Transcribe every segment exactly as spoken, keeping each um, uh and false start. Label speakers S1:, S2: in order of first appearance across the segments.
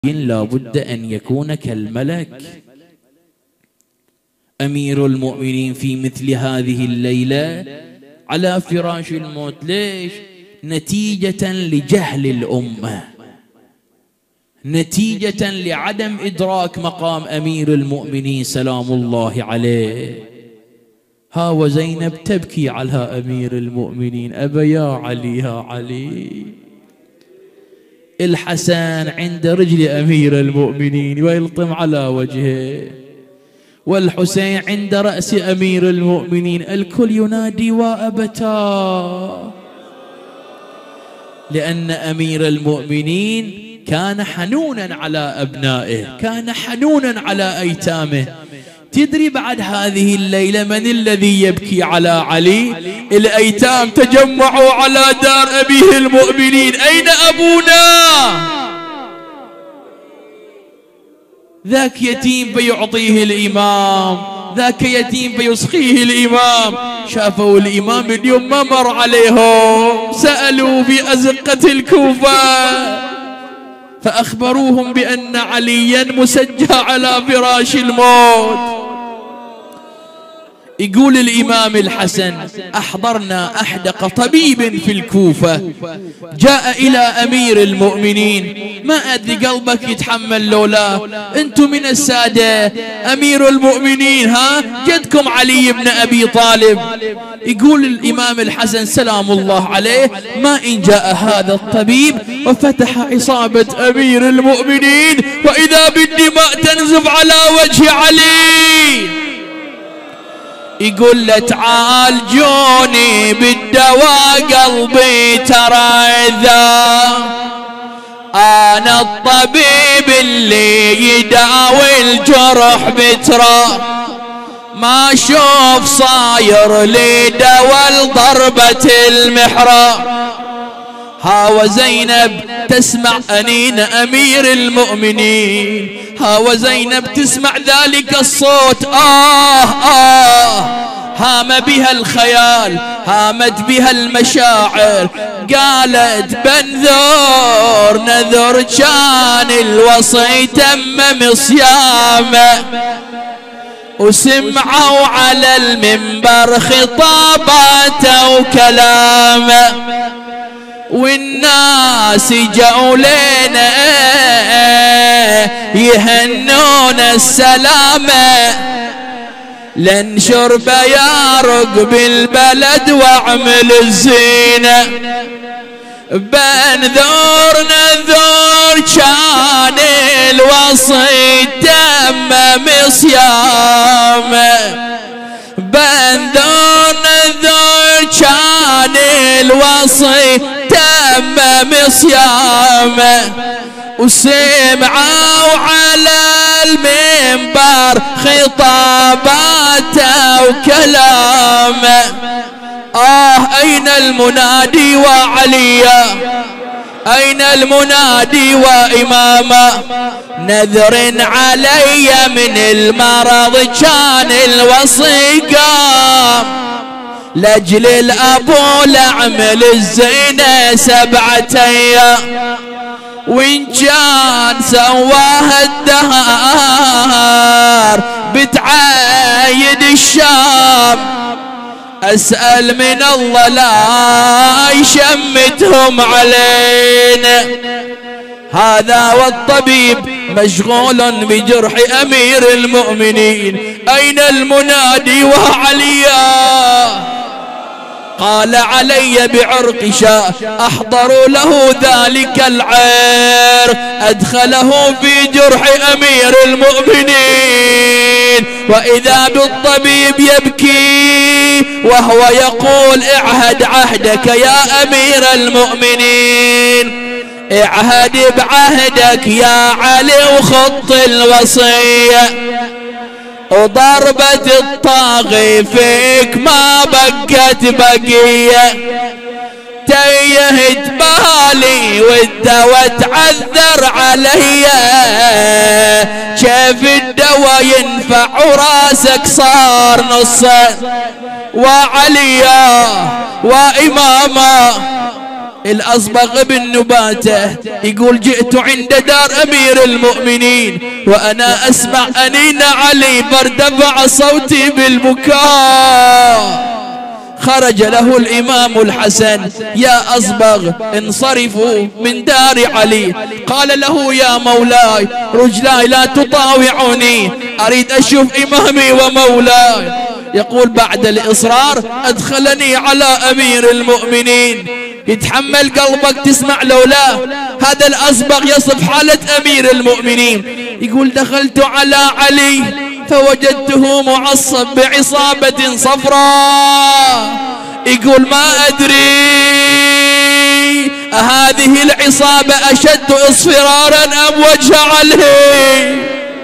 S1: لا بد أن يكون كالملك. أمير المؤمنين في مثل هذه الليلة على فراش الموت. ليش؟ نتيجة لجهل الأمة، نتيجة لعدم إدراك مقام أمير المؤمنين سلام الله عليه. ها وزينب تبكي على أمير المؤمنين، أبا يا علي يا علي. الحسن عند رجل أمير المؤمنين ويلطم على وجهه، والحسين عند رأس أمير المؤمنين، الكل ينادي وأبتا، لأن أمير المؤمنين كان حنونا على أبنائه، كان حنونا على أيتامه. تدري بعد هذه الليلة من الذي يبكي على علي؟ الأيتام تجمعوا على دار أبيه المؤمنين، أين أبونا؟ ذاك يتيم فيعطيه الإمام، ذاك يتيم فيسقيه الإمام. شافوا الإمام اليوم ما مر عليهم، سألوا في أزقة الكوفة فأخبروهم بأن عليا مسجى على فراش الموت. يقول الإمام الحسن: أحضرنا أحدق طبيب في الكوفة جاء إلى أمير المؤمنين، ما أدري قلبك يتحمل لولا أنتم من السادة أمير المؤمنين، ها جدكم علي بن أبي طالب. يقول الإمام الحسن سلام الله عليه: ما إن جاء هذا الطبيب وفتح إصابة أمير المؤمنين وإذا بالدماء تنزف على وجه علي. يقول له: تعالجوني بالدواء قلبي ترى إذا أنا الطبيب اللي يداوي الجرح بترى، ما شوف صاير لي دوا ضربة المحرى. ها وزينب تسمع أنين أمير المؤمنين، ها وزينب تسمع ذلك الصوت. آه آه هام بها الخيال، هامت بها المشاعر. قالت: بنذر نذر كان الوصي تمم صيامه، وسمعوا على المنبر خطاباته وكلامه، والناس جاءوا لنا يهنون السلامة، لنشر بيارق بالبلد واعمل الزينة. بنذور نذور كان الوصي تمم صيامه، بنذور نذور كان الوصي تمم صيامه، وسمعوا على المنبر خطاباته وكلامه. آه أين المنادي وعليا، أين المنادي وإماما؟ نذر علي من المرض كان الوصي قام، لأجل الأبو لعمل الزينة سبعة أيام، وإن كان سواها الدهر بتعايد الشام، أسأل من الله لا يشمتهم علينا. هذا والطبيب مشغول بجرح أمير المؤمنين، أين المنادي وعليا؟ قال: علي بعرق شاء أحضروا له ذلك العير، أدخله في جرح أمير المؤمنين، وإذا بالطبيب يبكي وهو يقول: اعهد عهدك يا أمير المؤمنين، اعهد بعهدك يا علي وخط الوصية، وضربة الطاغي فيك ما بقت بقية، تيهت بالي والدواء تعذر علي، كيف الدواء ينفع وراسك صار نصه. وعليا وإماما الأصبغ بن نباتة يقول جئت عند دار أمير المؤمنين وأنا أسمع أنين علي فارتفع صوتي بالبكاء. خرج له الإمام الحسن: يا أصبغ انصرفوا من دار علي. قال له: يا مولاي رجلاي لا تطاوعني، أريد أشوف إمامي ومولاي. يقول بعد الإصرار أدخلني على أمير المؤمنين. يتحمل قلبك تسمع لولا هذا الأصبغ يصف حالة أمير المؤمنين. يقول دخلت على علي فوجدته معصب بعصابة صفراء. يقول ما أدري هذه العصابة أشد اصفرارا أم وجه علي.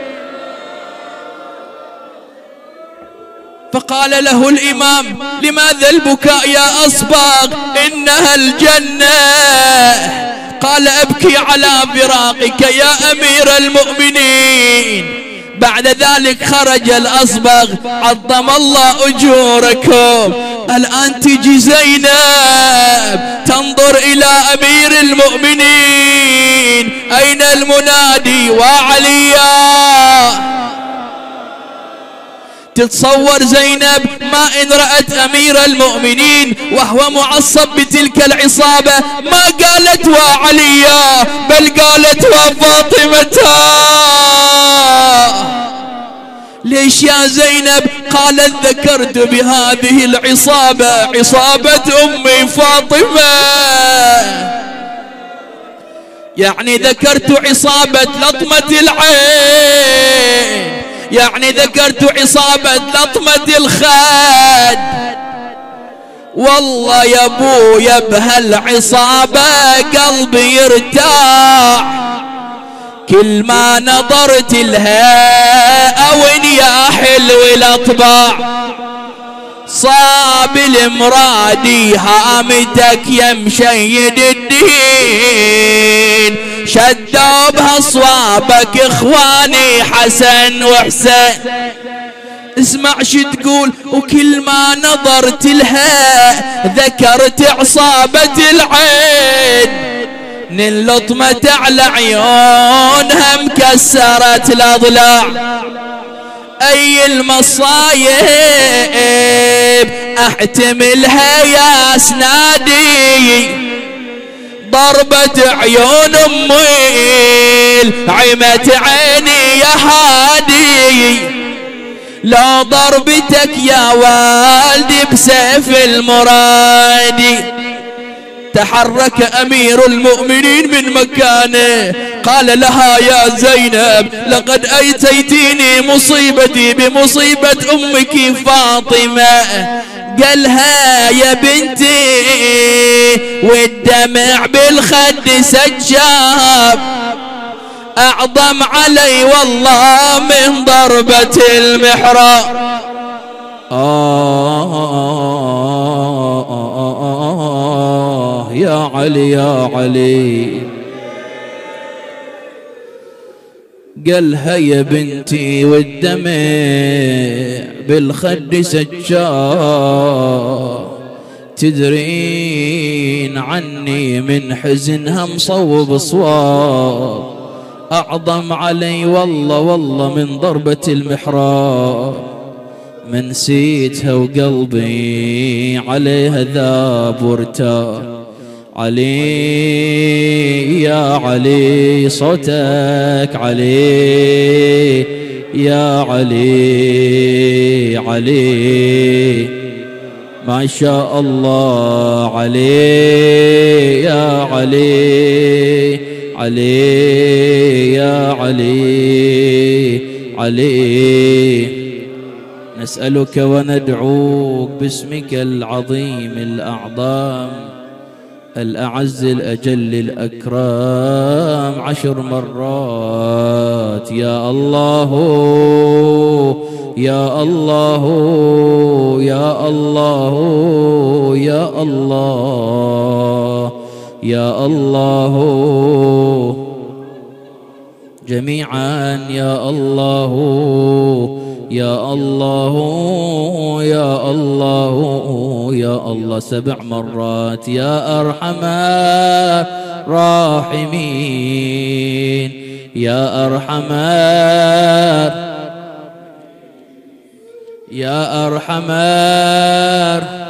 S1: فقال له الإمام: لماذا البكاء يا أصبغ؟ إنها الجنة. قال: أبكي على فراقك يا أمير المؤمنين. بعد ذلك خرج الأصبغ: عظم الله أجوركم. الآن تجي زينب تنظر إلى أمير المؤمنين: أين المنادي وعليا؟ تتصور زينب ما إن رأت أمير المؤمنين وهو معصب بتلك العصابة ما قالت وعليا، بل قالت وفاطمة. ليش يا زينب؟ قالت: ذكرت بهذه العصابة عصابة أمي فاطمة. يعني ذكرت عصابة لطمة العين، يعني ذكرت عصابة لطمة الخد. والله يا ابويا بهالعصابة قلبي يرتاح، كل ما نظرت لها أوين يا حلو الأطباع. صاب المرادي هامتك يا مشيد الدين، شدوا بهصوابك اخواني حسن وحسين. اسمع شو تقول: وكل ما نظرت لها ذكرت عصابة العين، من لطمة على عيونها مكسرت الأضلاع. أي المصايب احتملها يا سنادي، ضربة عيون أمي عمت عيني يا هادي، لو ضربتك يا والدي بسيف المرادي. تحرك أمير المؤمنين من مكانه قال لها: يا زينب لقد أتيتيني مصيبتي بمصيبة أمك فاطمة. قالها: يا بنتي والدمع بالخد سجاب، أعظم علي والله من ضربة المحراب. آه يا علي يا علي. قالها: يا بنتي والدمع بالخد سجار، تدرين عني من حزنها مصوب صواب، أعظم علي والله والله من ضربة المحراب. من نسيتها وقلبي عليها ذاب وارتاح. علي يا علي صوتك علي يا علي علي ما شاء الله علي يا علي علي يا علي علي. نسألك وندعوك باسمك العظيم الأعظم الأعز الأجل الأكرم عشر مرات: يا الله يا الله يا الله يا الله يا الله. جميعا يا الله يا الله يا الله يا الله سبع مرات يا أرحم الراحمين يا أرحم يا أرحم